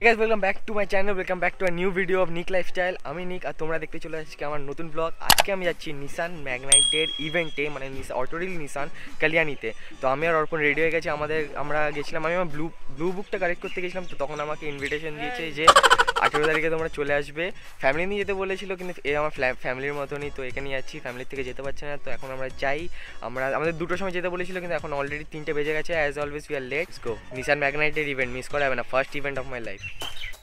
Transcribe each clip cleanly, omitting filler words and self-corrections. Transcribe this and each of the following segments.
guys, welcome back to my channel. Welcome back to a new video of Nick Lifestyle. আমি নিক আর তোমরা দেখতে চলে আসছি আমার নতুন ব্লগ। আজকে আমি যাচ্ছি নিসান ম্যাগনাইটের ইভেন্টে, মানে অটোরিল নিসান কালিয়ানিতে। তো আমি আর অর্পণ রেডি হয়ে গেছি। আমরা গেছিলাম, আমি আমার ব্লু বুকটা কালেক্ট করতে গেছিলাম। তো তখন আমাকে ইনভিটেশন দিয়েছে যে 18 তারিখে তোমরা চলে আসবে। ফ্যামিলি নিয়ে যেতে বলেছিল, কিন্তু এ আমার ফ্যামিলির মতনই। তো এখানে যাচ্ছি, ফ্যামিলির থেকে যেতে পারছে না। তো এখন আমরা যাই। আমাদের 2টোর সময় যেতে বলেছিল, কিন্তু এখন অলরেডি 3টে বেজে গেছে। As always we are let's go. Nissan ম্যাগনাইটের ইভেন্ট মিস করা যাবে না, first event of my life.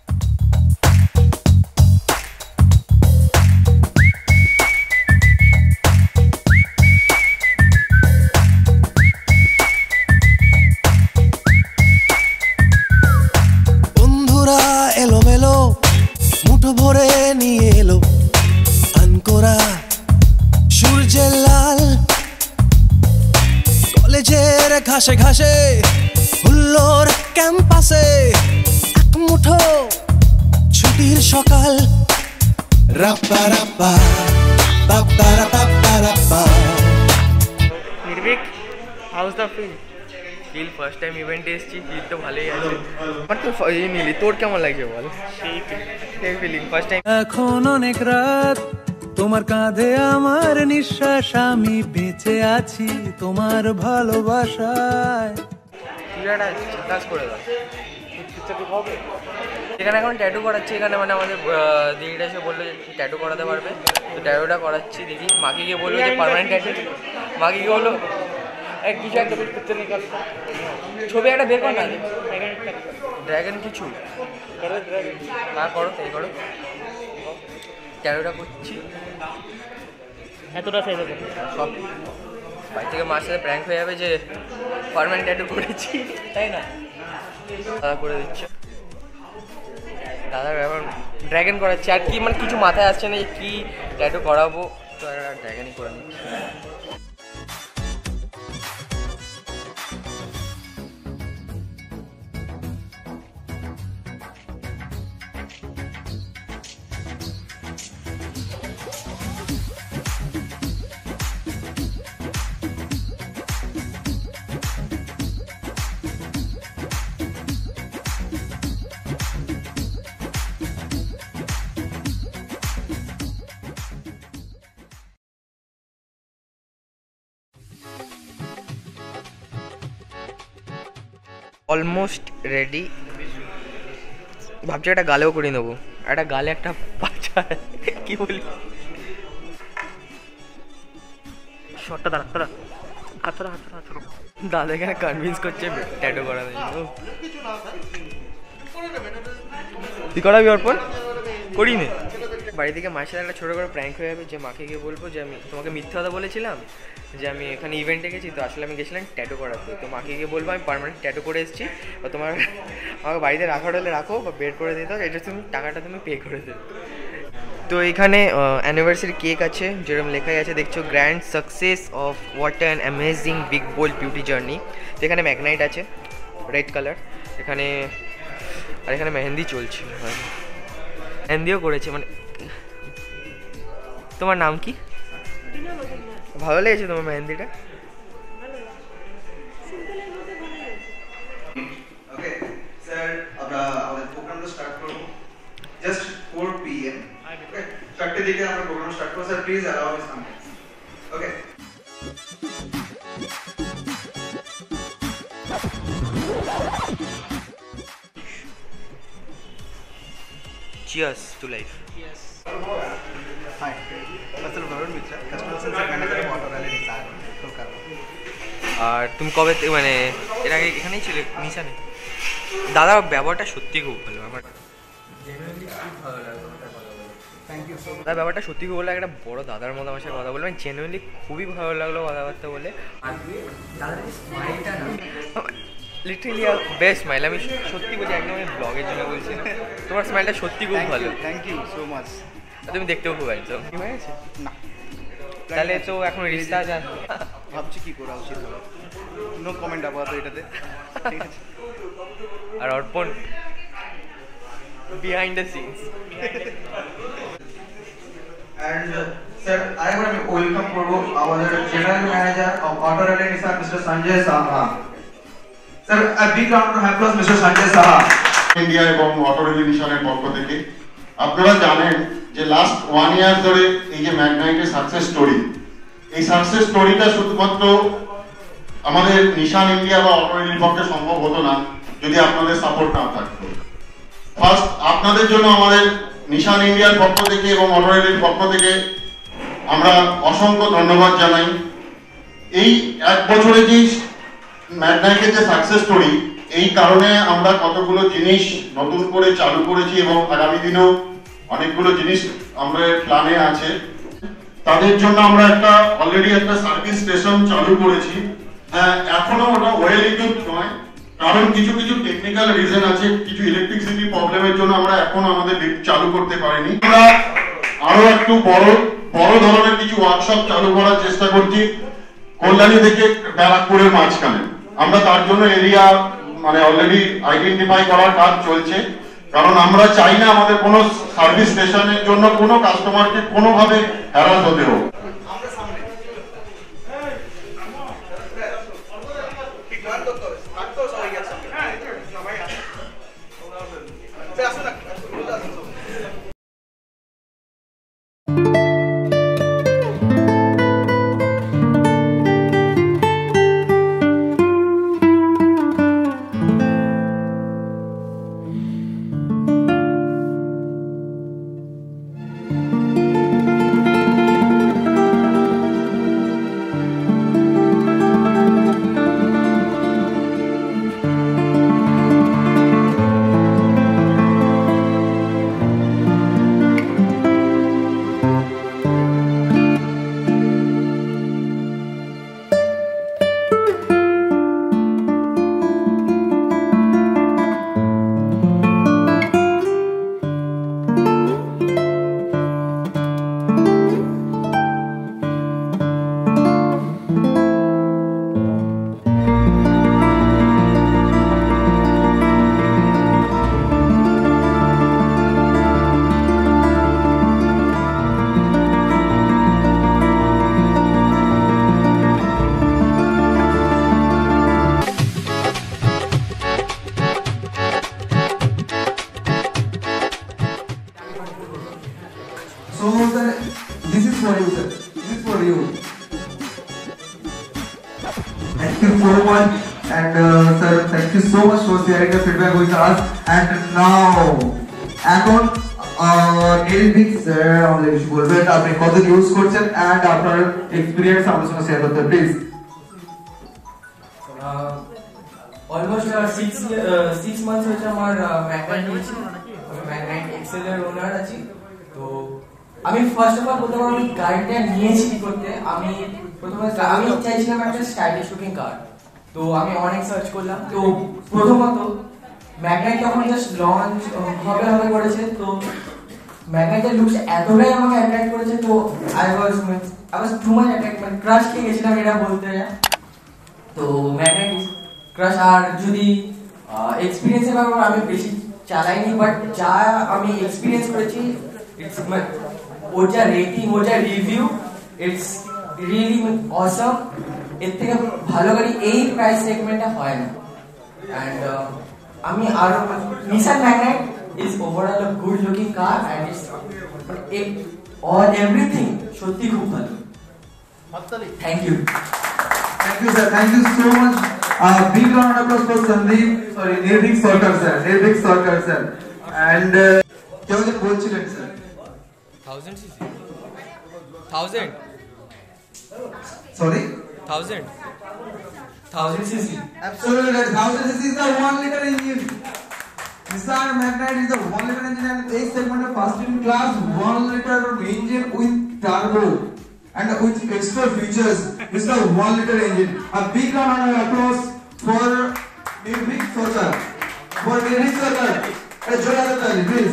মুঠো ভরে নিয়ে এলো আনকোরা সূর্যের লাল, কলেজের ঘাসে ঘাসে হুল্লোর ক্যাম্পাসে এক মুঠো ছুটির সকাল। রাপ্পা রাপ্পা পাপ্পা রাপ্পা রাপ্পা। Nirbhik, how's the feel first time ইভেন্টে এসেছি, ফিল তো ভালোই আছে। আমার তো নিলি, তোর কেমন লাগছে বল? সেই ফিলিং ফার্স্ট টাইম। এখন অনেক রাত, তোমার কাঁধে আমার নিঃশ্বাস, আমি বেঁচে আছি তোমার ভালোবাসায়। তুই একটা কাজ করে দাও, এখানে এখন ট্যাটু করাচ্ছি। এখানে মানে আমাদের দিদিটা এসে বললো যে ট্যাটু করাতে পারবে, তো ট্যাটুটা করাচ্ছি। দিদি মাকে গিয়ে বললো যে পার্মানেন্ট ট্যাটু, মাকে গিয়ে বললো কিছু একটা ছবি একটা বের কর না, ড্রাগন কিছু না করো, তাই করো। ট্যাটুটা করছি এতটা চাইবে সব বাড়ি থেকে মার সাথে প্র্যাঙ্ক হয়ে যাবে যে পার্মানেন্ট ট্যাটু করেছি, তাই না? দাদা করে দিচ্ছে, দাদার ব্যাপার ড্রাগন করাচ্ছি। আর কি মানে কিছু মাথায় আসছে না যে কী ট্যাটু করাবো, তো ড্রাগনই করে দিচ্ছি। অলমোস্ট রেডি, ভাবছি একটা গালেও করে নেবো। একটা গালে একটা পাচা, কি বলি, শর্টটা দাঁড়া দাঁড়া হাতটা দাদা এখানে কনভিন্স করছে ট্যাটু করানোর জন্য। তুই করাবি অর্পণ? করি নে। বাড়ি থেকে মায়ের সাথে একটা ছোটো করে প্র্যাঙ্ক হয়ে যাবে, যে মাকে গিয়ে বলবো যে আমি তোমাকে মিথ্যা কথা বলেছিলাম, যে আমি এখানে ইভেন্টে গেছি, তো আসলে আমি গেছিলাম ট্যাটু করাতে। তো মাকে গিয়ে বলবো আমি পার্মানেন্ট ট্যাটু করে এসেছি, বা তোমার আমাকে বাড়িতে রাখার হলে রাখো, বা বের করে দিতে হবে, এটা তুমি টাকাটা তুমি পে করে দেবে। তো এখানে অ্যানিভার্সারি কেক আছে, যেরকম লেখাই আছে দেখছো, grand success of what an amazing big bold beauty journey. তো এখানে ম্যাগনাইট আছে রেড কালার, এখানে আর এখানে মেহেন্দি চলছে, মেহেন্দিও করেছে। মানে তোমার নাম কি? ভালো লেগেছে তোমার মেহেন্দিটা? ওকে স্যার, আমরা আমাদের প্রোগ্রামটা স্টার্ট করব জাস্ট 4 PM। ওকে, 4টে দিকে আমরা প্রোগ্রাম স্টার্ট করব। Sir please allow me some. Okay, cheers to life. Hi, আসলে Barun Mitra, customer service manager Autorelli Nissan Kolkata. আর তুমি কবে মানে এর আগে এখানেই ছিলে নিসানে? দাদা ব্যবহারটা সত্যি খুব ভালো, আমার জেনুইনলি খুব ভালো লাগলো। Thank you so much. দাদা ব্যাপারটা সত্যি খুব ভালো, একটা বড় দাদার মতো আমার সাথে কথা বলবেন, জেনুইনলি খুবই ভালো লাগলো কথাবার্তা বলে। আর দাদার স্মাইলটা না, লিটারালি বেস্ট স্মাইল। আমি সত্যি বলছি, একদম আমি ব্লগের জন্য বলছি না, তোমার স্মাইলটা সত্যি খুব ভালো। Thank you so much. তুমি দেখতেও খুব একদম কি হয়ে গেছে না, তাহলে তো এখন রিস্তা আছে, ভাবছি কি করা উচিত হবে। নো কমেন্ট আপাতত এটাতে, ঠিক আছে? আর Arpan behind the scenes. And sir, I want to welcome our General Manager of Auto Rail Nissan, Mr. Sanjay Saha. Sir, a big round of applause, Mr. Sanjay Saha. India এবং Autorelli নিশানের পক্ষ থেকে। আপনারা জানেন যে লাস্ট 1 ইয়ার ধরে এই যে ম্যাগনাইটের সাকসেস স্টোরি, এই সাকসেস স্টোরিটা শুধুমাত্র আমাদের নিশান ইন্ডিয়া বা অটোরেলির পক্ষে সম্ভব হতো না যদি আপনাদের সাপোর্ট না থাকতো। ফার্স্ট আপনাদের জন্য আমাদের নিশান ইন্ডিয়ার পক্ষ থেকে এবং অটোরেলির পক্ষ থেকে আমরা অসংখ্য ধন্যবাদ জানাই। এই 1 বছরে যে ম্যাগনাইটের যে সাকসেস স্টোরি, এই কারণে আমরা কতগুলো জিনিস নতুন করে চালু করেছি এবং আগামী দিনেও অনেকগুলো জিনিস আমরা প্ল্যানে আছে। তাদের জন্য আমরা অলরেডি একটা সার্ভিস স্টেশন চালু করেছি। হ্যাঁ, এখনো ওটা ওয়েল ইকুইপড নয়, কারণ কিছু কিছু টেকনিক্যাল রিজন আছে, কিছু ইলেকট্রিসিটি প্রবলেমের জন্য আমরা এখন আমাদের লিফট চালু করতে পারিনি। আমরা আরো একটু বড় ধরনের কিছু ওয়ার্কশপ চালু করার চেষ্টা করছি কল্যাণী থেকে ব্যারাকপুরের মাঝখানে। আমরা তার জন্য এরিয়া অলরেডি আইডেন্টিফাই করার কাজ চলছে, কারণ আমরা চাই না আমাদের কোনো সার্ভিস স্টেশনের জন্য কোনো কাস্টমারকে কোনোভাবে হ্যারাস হতে হোক। So sir, this is for you, sir. This is for you. Thank you so much, and sir, thank you so much for sharing the feedback with us. And now, এখন নির্ভীক sir আমাদের কিছু বলবেন, আপনি কত use করছেন and আপনার experience আমাদের সঙ্গে শেয়ার করতে প্লিজ। অলমোস্ট 6 মান্থস হয়েছে আমার ম্যাগনাইট নিয়েছি। আমি ম্যাগনাইট এক্সেল এর ওনার আছি। তো আমি ফার্স্ট অফ অল বলতে পারবো আমি গাড়িটা নিয়েছি কি করতে। আমি প্রথমে আমি চাইছিলাম একটা স্টাইলিশ লুকিং কার। তো আমি অনেক সার্চ করলাম। তো প্রথমত ম্যাগনাইট যখন জাস্ট লঞ্চ হবে করেছে, তো ম্যাগনাইটের লুকস এতটাই আমাকে অ্যাট্রাক্ট করেছে। তো I was too much attract, মানে ক্রাশ খেয়ে গেছিলাম এটা বলতে। তো ম্যাগনাইট ক্রাশ। আর যদি এক্সপিরিয়েন্সের ব্যাপারে আমি বেশি চালাইনি, বাট যা আমি এক্সপিরিয়েন্স করেছি, ইটস ওর যা রেটিং, ওর যা রিভিউ, ইটস রিয়েলি অসম। এর থেকে ভালো গাড়ি এই প্রাইস সেগমেন্টে হয় না। অ্যান্ড আমি আরো Nissan Magnite is overall a good looking car and it's all everything সত্যি খুব ভালো। Thank you. Thank you, sir. Thank you so much. Big round of applause for Nirvik Sarkar, sir. Nirvik Sarkar, sir. And কেউ যেন বলছিলেন sir 1000 cc 1000 sorry 1000 cc absolutely right. 1000 cc is the 1 liter engine. Nissan Magnite is the 1 liter engine and this segment of first in class 1 liter engine with turbo and with extra features. This is the 1 liter engine. A big round of applause for Nirvik Sarkar. For Nirvik Sarkar. Please.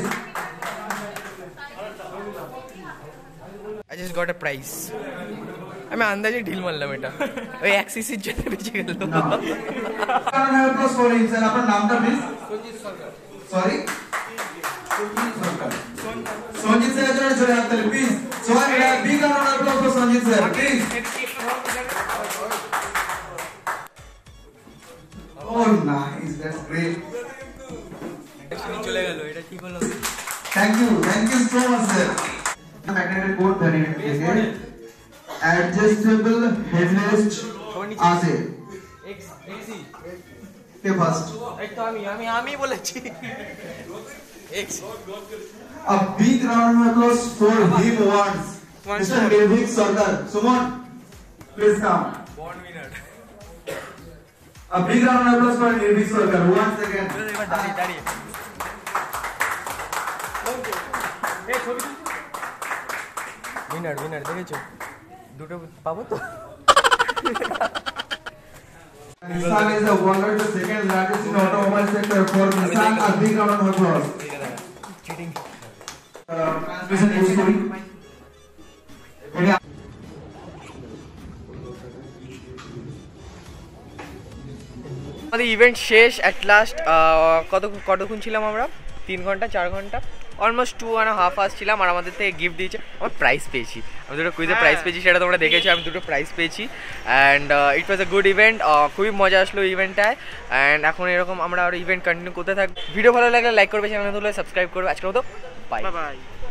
I just got a prize. আমি আন্দাজে ঢিল মারলাম এটা ওই এক সিসির জন্য বেঁচে গেল। applause for him, sir. আপনার নামটা please? Sanjit Sarkar. Sorry? Sanjit Sarkar. Sanjit sir জন্য চলে আসতে please. So a big round of applause for Sanjit sir, please. Oh, nice, that's great. চলে গেল, এটা কি হলো? Thank you so much sir. Magnetic board धनिया ठीक है, adjustable headrest আছে के फर्स्ट এই তো আমি বলেছি x. A big round of applause for him once. Mr. Nirvik Sarkar. Suman, please come. Born winner. A big round of applause for Nirvik Sarkar. Once again. এবার দাঁড়িয়ে উইনার দেখেছো, দুটো পাবো তো। Nissan is the world the second largest in automobile sector. For Nissan, a big round of applause. Cheating. Transmission history. আমাদের event শেষ at last. কতক্ষণ ছিলাম আমরা? 3 ঘন্টা 4 ঘন্টা, অলমোস্ট 2.5 আওয়ার্স ছিলাম। আর আমাদের থেকে গিফট দিয়েছে, আমার প্রাইজ পেয়েছি, আমি দুটো কুইজে প্রাইজ পেয়েছি, সেটা তোমরা দেখেছো। আমি দুটো প্রাইজ পেয়েছি and it was a good event. খুবই মজা আসলো ইভেন্টটায় অ্যান্ড এখন এরকম আমরা আরও ইভেন্ট কন্টিনিউ করতে থাকবো। ভিডিও ভালো লাগলে লাইক করবে, চ্যানেল সাবস্ক্রাইব করবে। আজকের মতো বাই বাই।